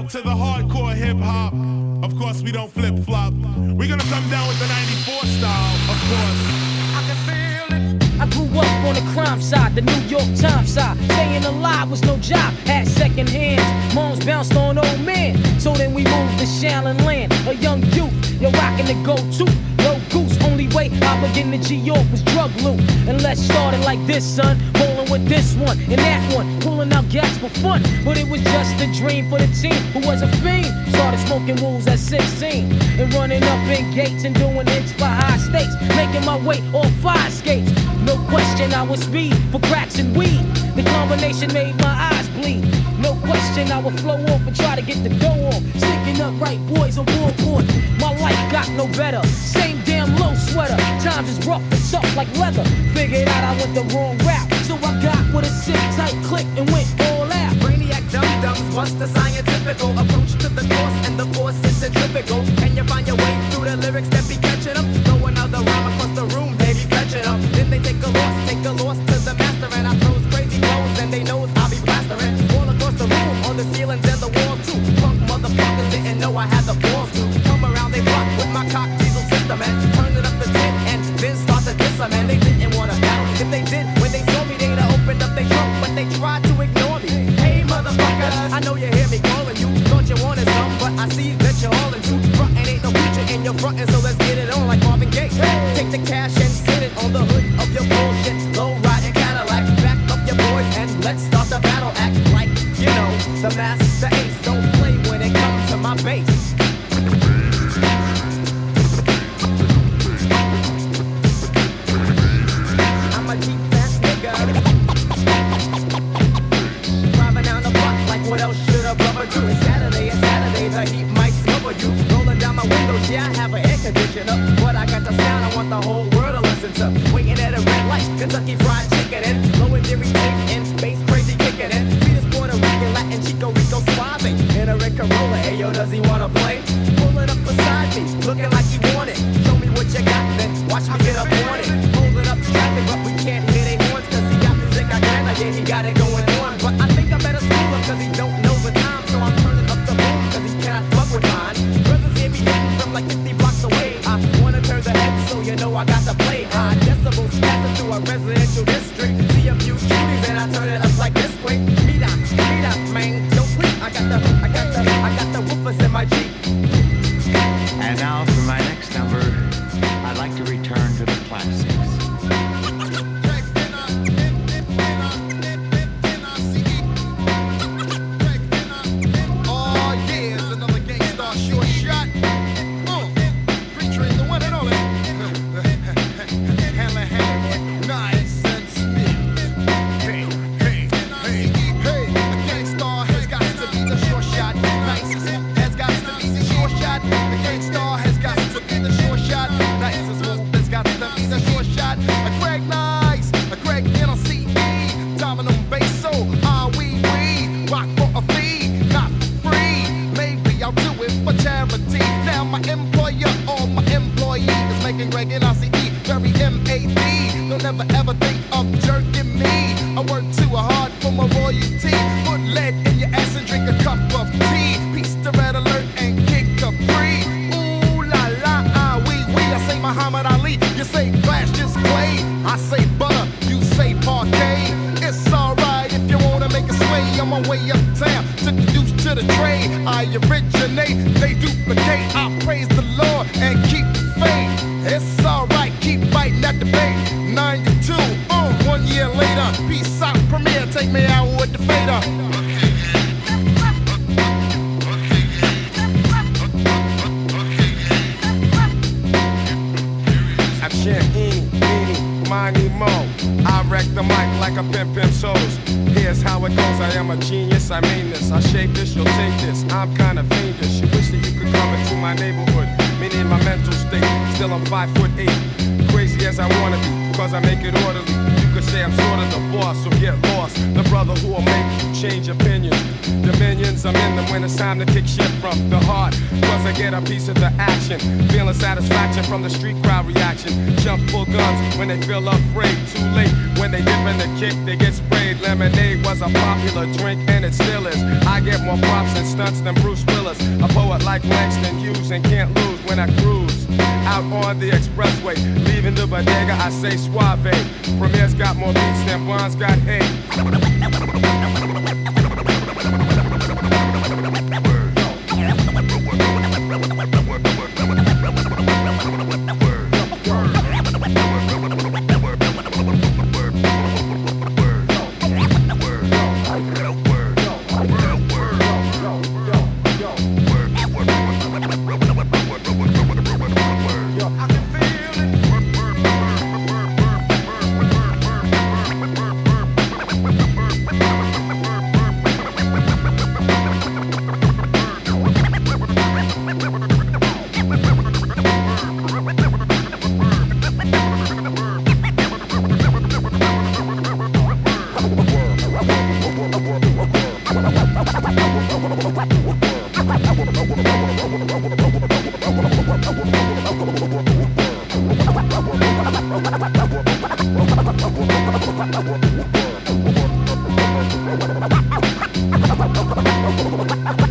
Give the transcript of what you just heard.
out to the hardcore hip hop. Of course, we don't flip flop. We're gonna come down with the 94 style, of course. I can feel it. I grew up on the crime side, the New York Times side. Staying alive was no job, had second hands. Moms bounced on old men. So then we moved to Shaolin Land. A young youth, you're rocking the go-to. No goose, only way I begin to G-York was drug loot. And let's start it like this, son. Rolling with this one and that one. Pulling out gas for fun. But it was just a dream for the team who was a fiend. Started smoking wools at 16. And running up in gates and doing hits for high stakes. Making my way off fire skates. No question I was speed for cracks and weed. The combination made my eyes bleed. No question I would flow off and try to get the dough on. Sticking up right boys on board. My life got no better. Same damn low sweater. Times is rough and tough like leather. Figured out I went the wrong route. So I got with a sick tight click and went all out. Brainiac dum-dums, what's the scientifical approach to the course and the force is centrifugal. Can you find your way through the lyrics that be catching them? Throw another rhyme across the room, they be fetching them. Then they take a loss to the master and I throws crazy flows and they knows I'll be plastering. All across the room, on the ceilings and the walls too. Punk motherfuckers didn't know I had the balls to come around they block with my cock diesel system and turn it up to 10 and then start to diss them. And they didn't wanna battle. If they did, when they saw me, they'd have opened up their trunk, but they tried to ignore me. Hey motherfuckers, I know you hear me calling you. Thought you wanted some, but I see that you're all into frontin'. Ain't no future in your frontin', so let's get it on like Marvin Gaye. Take the cash and sit it on the hood of your bullshit low riding Cadillac. Back up your boys and let's start the battle. Act like you know the master ace. Don't play when it comes to my bass. I'm a deep ass nigga. Driving down the block like what else should a brother do? It's Saturday, the heat might smother you. Rolling down my windows, yeah, I have an air conditioner, but I got the sound I want the whole world to listen to. Waiting at a red light, Kentucky Fried Chicken and low and theory tape and bass crazy kicking in. Sweetest Puerto Rican, Latin, Chico Rico Suave. In a red Corolla, ayo, does he wanna play? Pulling up beside me, looking like he wanted. Show me what you got, then watch me get up on it. Holding up traffic, but we can't hear they horns, cause he got music I can, yeah, he got it going on. But I think I better school him, cause he don't know the time, so I'm turning up the boom, cause he cannot fuck with mine. Brothers hear me hitting from like 50 blocks away. I wanna turn the head, so you know I got to play high decibels, passing through a residential district. See a few cuties and I turn it up like this quick. Meet up, man, don't sleep. I got the woofers in my Jeep. And now for my next number, I'd like to return to the classics. Never ever think of jerking me. I work too hard for my royalty. Put lead in your ass and drink a cup of tea. Peace to Red Alert and kick a free. Ooh la la, ah wee wee. I say Muhammad Ali, you say glass just clay. I say butter, you say parquet. It's alright if you wanna make a sway. On my way uptown, took the deuce to the trade. I originate, they duplicate. I praise the Lord and keep the faith. It's alright, keep fighting at the bait. 92, 1 year later, peace out, premiere, take me out with the fader. I'm Shaheem, Beanie, Money Mo. I wreck the mic like a pimp shows. Here's how it goes, I am a genius, I mean this. I shape this, you'll take this, I'm kinda fiendish. You wish that you could come into my neighborhood, meaning my mental state. Still I'm 5'8", crazy as I wanna be, cause I make it orderly. You could say I'm sort of the boss, so get lost. The brother who'll make you change opinions. Dominions, I'm in them when it's time to kick shit from the heart. Cause I get a piece of the action. Feeling satisfaction from the street crowd reaction. Jump full guns when they feel afraid. Too late when they dip in the kick, they get sprayed. Lemonade was a popular drink and it still is. I get more props and stunts than Bruce Willis. A poet like Langston Hughes and can't lose when I cruise out on the expressway. Leaving the bodega, I say suave. Premier's got more beats than Bonds got hate. Work.